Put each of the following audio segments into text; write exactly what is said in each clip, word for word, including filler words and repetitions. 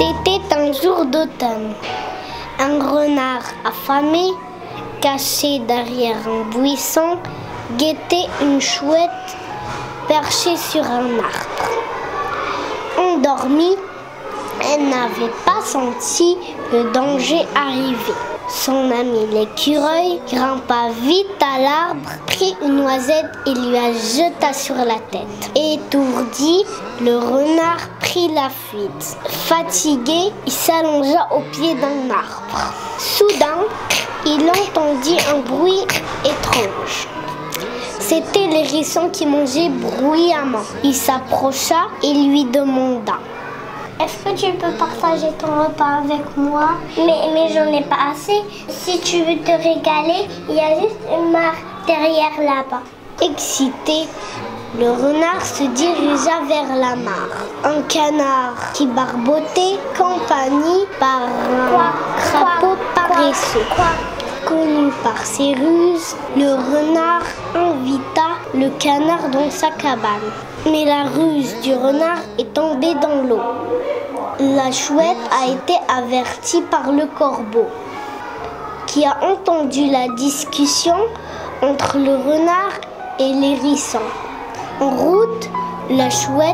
C'était un jour d'automne. Un renard affamé, caché derrière un buisson, guettait une chouette perchée sur un arbre. Endormie, elle n'avait pas senti le danger arriver. Son ami l'écureuil grimpa vite à l'arbre, prit une noisette et lui la jeta sur la tête. Étourdi, le renard prit la fuite. Fatigué, il s'allongea au pied d'un arbre. Soudain, il entendit un bruit étrange. C'était l'hérisson qui mangeait bruyamment. Il s'approcha et lui demanda: est-ce que tu peux partager ton repas avec moi? Mais, mais j'en ai pas assez. Si tu veux te régaler, il y a juste une mare derrière là-bas. Excité, le renard se dirigea vers la mare. Un canard qui barbotait, compagnie par un crapaud paresseux. Connu par ses ruses, le renard invita le canard dans sa cabane. Mais la ruse du renard est tombée dans l'eau. La chouette a été avertie par le corbeau, qui a entendu la discussion entre le renard et l'hérisson. En route, la chouette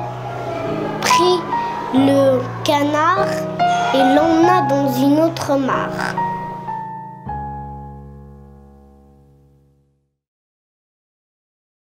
prit le canard et l'emmena dans une autre mare.